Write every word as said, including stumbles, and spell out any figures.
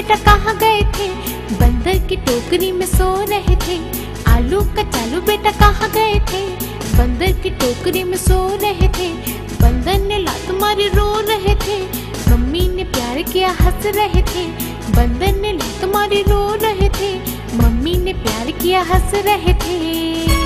बेटा कहाँ गए थे? बंदर की टोकरी में सो रहे थे। आलू कचालू बेटा कहाँ गए थे? बंदर की टोकरी में सो रहे थे। बंदर ने लात मारी रो रहे थे। मम्मी ने प्यार किया हंस रहे थे। बंदर ने लात मारी रो रहे थे। मम्मी ने प्यार किया हंस रहे थे।